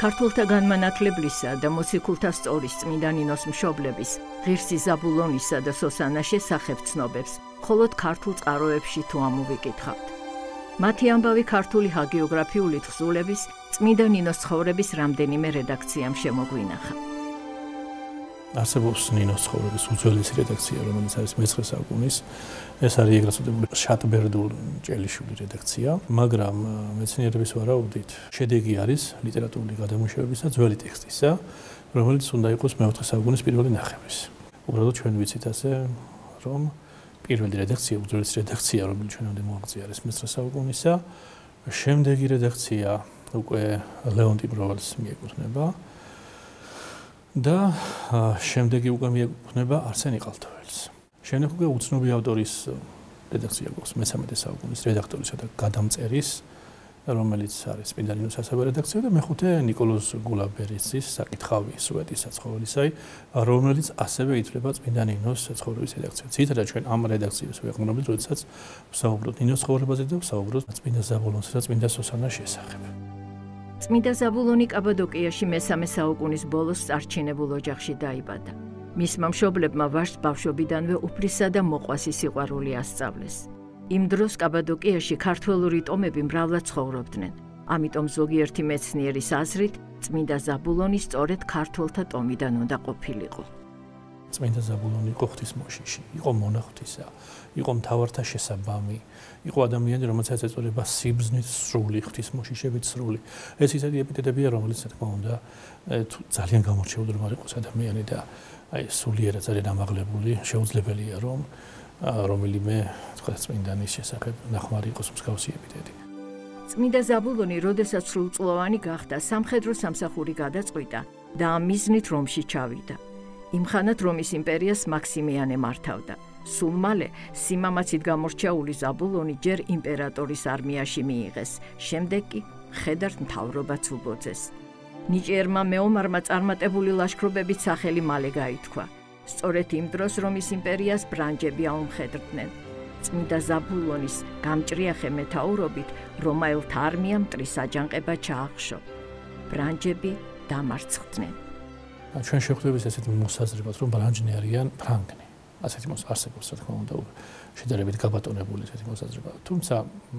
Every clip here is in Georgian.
ქართველთა განმანათლებლისა და მოციქულთა სწორის წმინდა ნინოს მშობლების, ღირსი ზაბულონისა და სოსანას შესახებ ცნობებს, მხოლოდ ქართულ წყაროებში თუ ამოვიკითხავთ. მათი ამბავი ქართული ჰაგიოგრაფიული თხზულების, წმინდა ნინოს ცხოვრების რამდენიმე რედაქციამ შემოგვინახა. არსებობს ნინოს ცხოვრების უძველესი რედაქცია, რომელიც არის მე-9 საუკუნის. ეს არის ეგრეთ წოდებული შატბერდულ-ჭელიშვილი რედაქცია, მაგრამ მეცნიერების ვარაუდით შედეგი არის ლიტერატურული გადამუშავებისა ძველი ტექსტისა, რომელიც უნდა იყოს მე-4 საუკუნის პირველი ნახევრის. უბრალოდ ჩვენ ვიცით ასე, რომ პირველი რედაქცია, უძველესი რედაქცია, რომელიც ჩვენამდე მოაღწია მე-9 საუკუნისა, შემდეგი რედაქცია უკვე ლეონტი ბროვალს მიეკუთვნება. და შემდეგი უკვე მიეკუთვნება არსენ იყალთოველს. შემდეგ უკვე უცნობი ავტორის რედაქცია გვაქვს მე-13 საუკუნის რედაქტორისა და გადამწერის, რომელიც არის წმინდა ნინოს სასწავლო რედაქცია და მეხუთე ნიკოლოზ გულაბერიცის საკითხავი სუეტის საცხოვრისაი, რომელიც ასევე ითვლება წმინდა ნინოს საცხოვრების რედაქცია. ძირითადად ჩვენ ამ რედაქციას ვეყრდნობით, როდესაც ვსაუბრობთ ნინოს ცხოვრებაზე და ვსაუბრობთ წმინდა ზაბულონსა და წმინდა სოსანას შესახებ. წმინდა ზაბულონი კაბადოკიაში მე-3 საუკუნის ბოლოს წარჩინებულ ოჯახში დაიბადა. მისმა მშობლებმა ვაჟს ბავშვობიდანვე უფლისა და მოყვასი სიყვარული ასწავლეს. იმ დროს კაბადოკიაში ქართველური ტომები მრავლად ცხოვრობდნენ. ამიტომ ზოგიერთი მეცნიერის აზრით, წმინდა ზაბულონი სწორედ ქართველთა ტომიდან უნდა ყოფილიყო. წმინდა ზაბულონი იყო ღვთისმოშიში, იყო მონაღვთისა, იყო მთავართა შესაბამი, იყო ადამიანი, რომელსაც ეწოდება სიბრძნით სრული, ღვთისმოშიშებით სრული. ეს ისეთი ეპიტეტებია, რომელიც თქმა უნდა ძალიან გამორჩეული რომ არ იყოს ადამიანი და აი სულიერად ძალიან ამაღლებული, შეუძლებელია რომ რომელიმე თქვა წმინდანის შესახებ ნახმარი იყოს მსგავსი ეპიტეტი. წმინდა ზაბულონი, როდესაც სრულწლოვანი გახდა, სამხედრო სამსახური გადაწყვიტა და ამ მიზნით რომში ჩავიდა. იმხანად რომის იმპერიას მაქსიმიანე მართავდა. სულ მალე სიმამაცით გამორჩეული ზაბულონი ჯერ იმპერატორის არმიაში მიიღეს, შემდეგ კი მხედართ მთავრობაც უბოძეს. ნიჭიერმა მეომარმა წარმატებული ლაშქრობებით სახელი მალე გაითქვა. სწორედ იმ დროს რომის იმპერიას ბრანჯები აუმხედრდნენ. წმინდა ზაბულონის გამჭრიახე მეთაურობით რომაელთა არმიამ მტრის აჯანყება ჩაახშო. ბრანჯები დამარცხდნენ. ჩვენ შევხვდებით ესეთ მოსაზრებას, რომ ბრანჯნი არიან ფრანგნი. ასეთი არსებობს, რა თქმა უნდა, შედარებით გაბატონებული ესეთი მოსაზრება. თუმცა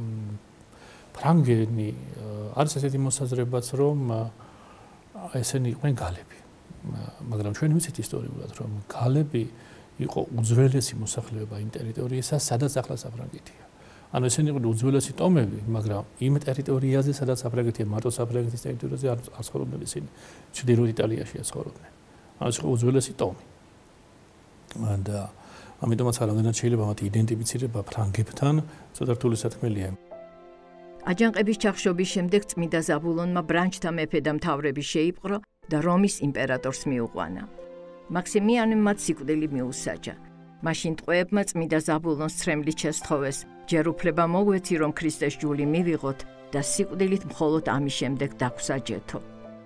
ფრანგენი არის ესეთი მოსაზრებაც, რომ ესენი იყვნენ გალები. მაგრამ ჩვენ ვიცით ისტორიულად, რომ გალები იყო უძველესი მოსახლეობა იმ ტერიტორიისა, სადაც ახლა საფრანგეთია. ანუ ესენი იყვნენ უძველესი ტომები, მაგრამ იმ ტერიტორიაზე, სადაც საფრანგეთია, მარტო საფრანგეთის ტერიტორიაზე არ ცხოვრობდნენ ისინი. ჩრდილოეთ იტალიაშია ცხოვრობდნენ. ანუ ეს იყო უძველესი ტომი. და ამიტომაც რამდენად შეიძლება მათ იდენტიფიცირება ფრანგებთან, ცოტა რთული სათქმელია. აჯანყების ჩახშობის შემდეგ წმინდა ზაბულონმა ბრანჯთა მეფე და მთავრები შეიპყრო და რომის იმპერატორს მიუყვანა. მაქსიმიანემ მათ სიკვდილი მიუსაჯა. მაშინ ტყვეებმა წმინდა ზაბულონს ცრემლით შესთხოვეს, ჯერ უფლება მოგვეცი, რომ ქრისტეს ჯული მივიღოთ და სიკვდილით მხოლოდ ამის შემდეგ დაგვსაჯეთო.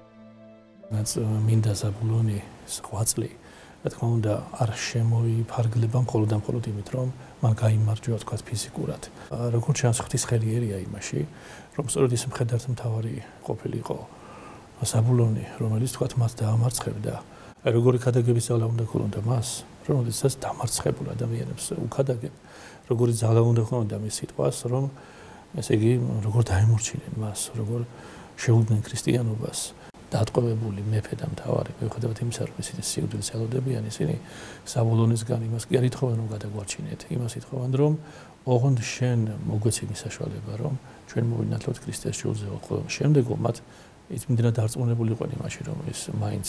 მინდა ზაბულონის ღვაწლი, რა თქმა უნდა, არ შემოიფარგლება მხოლოდ იმით, რომ მან გაიმარჯვა თქვა ფიზიკურად. როგორც ჩანს, ღვთისხელიერია იმაში, რომ სწორედ ის მხედართ მთავარი ყოფილიყო ზაბულონი, რომელიც თქვა მას დაამარცხებდა. როგორი ქადაგების ძალა უნდა ქონოდა მას, რომელიცაც დამარცხებულ ადამიანებს უქადაგებ, როგორი ძალა უნდა ქონოდა მის სიტყვას, რომ ესე იგი როგორ დაემორჩინენ მას, როგორ შეუდგნენ ქრისტიანობას. დატყვევებული მეფე და მთავარი, მიუხედავად იმისა, რომ ისინი სიკვდილს ელოდებიან, ისინი ზაბულონისგან იმას კი არ ითხოვენ, რომ გადაგვარჩინეთ, იმას ითხოვენ, რომ ოღონდ შენ მოგვეცი მისაშვალება, რომ ჩვენ მოვინათლოთ ქრისტეს ჯულზე. ხოლო შემდეგო მათ იმდენად დარწმუნებული იყვნენ იმაში, რომ ის მაინც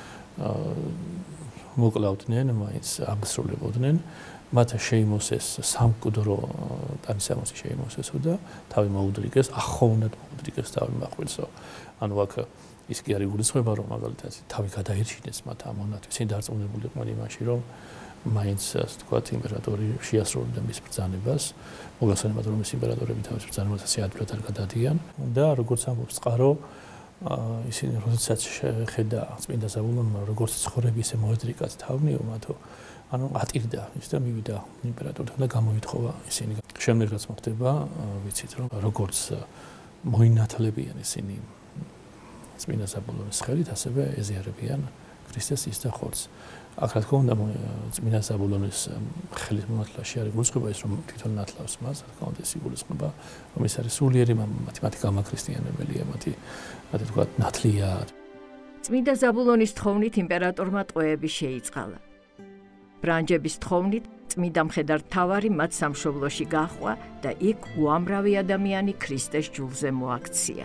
მოკლავდნენ, მაინც აღსრულებოდნენ, მათ შეიმოსეს სამკვდრო ტანისამოსი შეიმოსესო და თავი მოუდრიგეს, ახოვნად მოუდრიგეს თავი მახვილსო. ანუ აქ ის კი არ იგულისხმება, რომ მაგალითად თავი გადაერჩინეს მათ ამ მონათვისს. ისინი დარწმუნებული იყვნენ იმაში, რომ მაინც ასე ვთქვათ, იმპერატორი შეასრულებდა მის ბრძანებას, მოგახსენებათ, რომ ის იმპერატორები თავის ბრძანებას ასე ადვილად არ გადადიან და როგორც ამბობს წყარო, ისინი როდესაც ხედა წმინდა ზაბულონმა, როგორც ცხოვრები ისე მოედრიკათ თავნიომათო, ანუ ატირდა ის და მივიდა იმპერატორთან და გამოითხოვა ისინი. შემდეგაც მოხდება, ვიცით, რომ როგორც მოინათლებიან ისინი წმინდა ზაბულონის ხელით, ასევე ეზიარებიან ქრისტეს ის და ხორცს. აქ რა თქმა უნდა წმინდა ზაბულონის ხელით მონათლაში არის გულისხმობა ის რომ თვითონ ნათლავს მას, რა თქმა უნდა ის გულისხმობა რომ ის არის სულიერი მათი გამაქრისტიანებელია, მათი თქვა ნათლია. წმინდა ზაბულონის თხოვნით იმპერატორმა ტყვეები შეიწყალა. ბრანჯების თხოვნით წმინდა მხედართმთავარი მათ სამშობლოში გაჰყვა და იქ უამრავი ადამიანი ქრისტეს ჯულზე მოაქცია.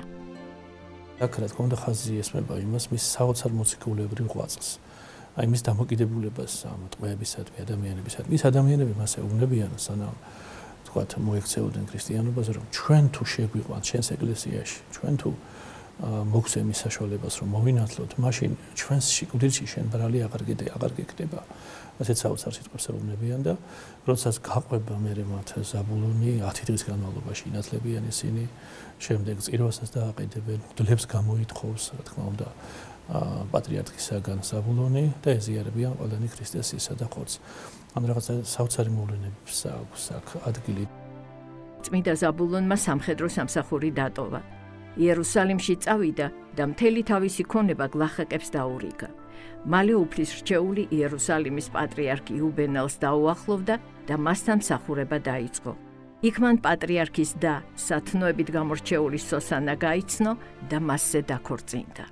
აქ რა თქმა უნდა ხაზი ესმება იმას მის საოცარ მოციქულებრივ ღვაწლს. აი მის დამოკიდებულებას ამ ტყვეებისადმი ადამიანებისადმი. ის ადამიანები მას ეუბნებიან სანამ თქვათ მოექცეოდნენ ქრისტიანობას რომ ჩვენ თუ შეგვიყვანთ ჩვენს ეკლესიაში, ჩვენ თუ მოგცემ მის საშუალებას რომ მოვინათლოთ, მაშინ ჩვენს სიკვდილში შენ ბრალი აღარ გეკდება. ასეთ საოცარ სიტყვებს ეუბნებიან და როდესაც გაყვება მერე მათ ზაბულონი 10 დღის განმავლობაში ინათლებიან ისინი, შემდეგ წირვასაც დააყენებენ, მღვდლებს გამოითხოვს, რა თქმა უნდა, პატრიარქისაგან ზაბულონი და ეზიარებიან ყველანი ქრისტეს ისა და ხორცს. ან რაღაცა საოცარი მოვლენების აქვს აქ ადგილი. წმინდა ზაბულონმა სამხედრო სამსახური დატოვა. იერუსალიმში წავიდა და მთელი თავისი ქონება გლახაკებს დაურიგა. მალე უფლის რჩეული იერუსალიმის პატრიარქ იუბენელს დაუახლოვდა და მასთან მსახურება დაიწყო. იქ მან პატრიარქის და სათნოებით გამორჩეული სოსანა გაიცნო და მასზე დაქორწინდა.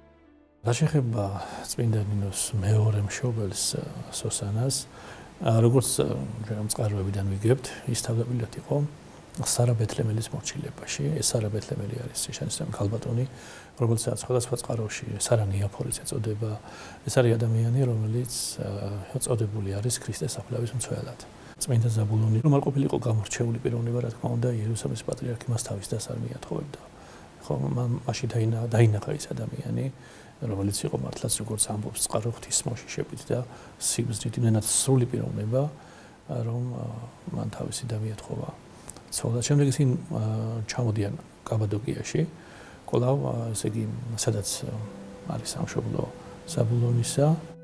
რა შეეხება წმინდა ნინოს მეორე მშობელს სოსანას, როგორც ჩვენ წყაროებიდან ვიგებთ, ის თავდაპირველად იყო სარა ბეთლემელის მორჩილებაში. ეს სარა ბეთლემელი არის შეშანისმრემ ქალბატონი, რომელსაც სხვადასხვა წყაროში სარა ნეაფოლიც ეწოდება. ეს არის ადამიანი, რომელიც ეწოდებული არის ქრისტეს საფლავის მცველად. წმინდა ზაბულონი რომ არ ყოფილიყო გამორჩეული პიროვნება, რა თქმა უნდა, იერუსალიმის პატრიარქი მას თავის დას არ მიათხოვებდა. ხო, მაშინ დაინახა ის ადამიანი, რომელიც იყო მართლაც როგორც ამბობს წყარო ღვთისმოშიშებით და სიბრძნით იმენად სრული პიროვნება, რომ მან თავისი და მიათხოვა. ცოლად შემდეგ ისინი ჩამოდიან კაბადოკიაში, კვლავ ესე იგი სადაც არის სამშობლო ზაბულონისა.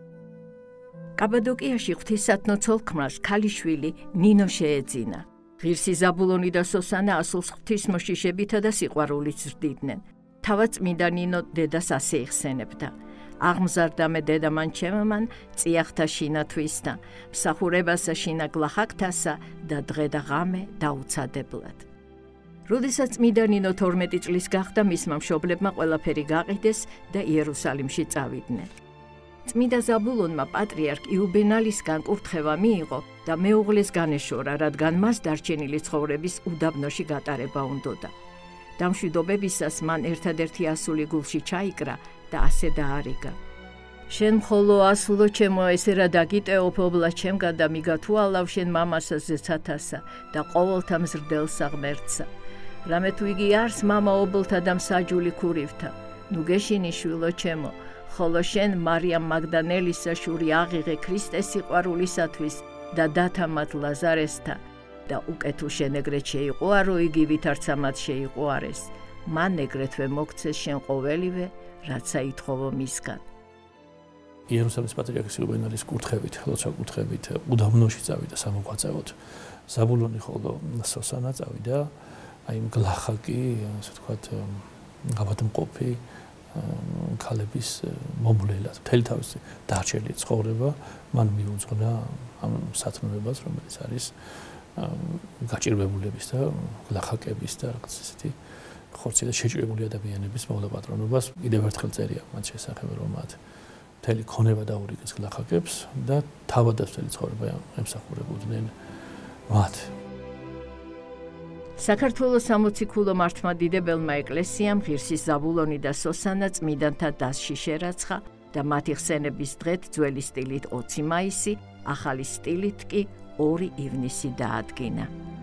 კაბადოკიაში ღვთისათნო ცოლ-ქმარს ქალიშვილი ნინო შეეძინა. ღირსი ზაბულონი და სოსანა ასულს ღვთისმოშიშებითა და სიყვარულით ზრდიდნენ. თავად წმინდა ნინო დედას ასე იხსენებდა. აღმზარდა მე დედა მან ჩემმან წიახთა შინათვისთა, მსახურებასა შინა გლახაკთასა და დღე და ღამე დაუცადებლად. როდესაც წმინდა ნინო 12 წლის გახდა, მისმა მშობლებმა ყველაფერი გაყიდეს და იერუსალიმში წავიდნენ. წმინდა ზაბულონმა პატრიარქ იუბენალისგან კურთხევა მიიღო და მეუღლეს განეშორა, რადგან მას დარჩენილი ცხოვრების უდაბნოში გატარება უნდოდა. დამშვიდობებისას მან ერთადერთი ასული გულში ჩაიკრა და ასე დაარიგა. შენ მხოლო ასულო ჩემო ესე რა დაგიტეო ფობლა ჩემგან და მიგათუალავ შენ მამასა ზეცათასა და ყოველთა მზრდელსა ღმერთსა. რამე თუ იგი არს მამა ობლთა და მსაჯული ქურივთა. ნუ გეშინი შვილო ჩემო, ხოლო შენ მარიამ მაგდანელისა შური აღიღე ქრისტეს სიყვარულისათვის და დათამათ ლაზარესთა. და უკვე თუ შენ ეგრეთ შეიყვარო, იგი ვითარცა მათ შეიყვარეს. მან ეგრეთვე მოგცეს შენ ყოველივე, რაცა ითხოვო მისგან. იერუსალიმის პატრიარქის იუბენალის კურთხევით, ლოცვა კურთხევით უდაბნოში წავიდა სამოღვაწეოდ. ზაბულონი ხოლო სოსანა წავიდა, აი გლახაკი, ასე ვთქვათ, ავადმყოფი ქალების მომვლელად. მთელი თავისი დარჩენილი ცხოვრება მან მიუძღვნა ამ სათნოებას, რომელიც არის გაჭირვებულების და გლახაკების და რაღაც ესეთი ხორცი და შეჭრებული ადამიანების მოვლა-პატრონობას კიდევ ერთხელ წერია მათ შესახებ, რომ მათ მთელი ქონება დაურიგეს გლახაკებს და თავადაც მთელი ცხოვრება ემსახურებოდნენ მათ. საქართველოს სამოციქულო მართლმადიდებელმა ეკლესიამ ღირსი ზაბულონი და სოსანა წმინდანთა დასში შერაცხა და მათი ხსენების დღეთ ძველი სტილით 20 მაისი, ახალი სტილით კი 2 ივნისი დაადგინა.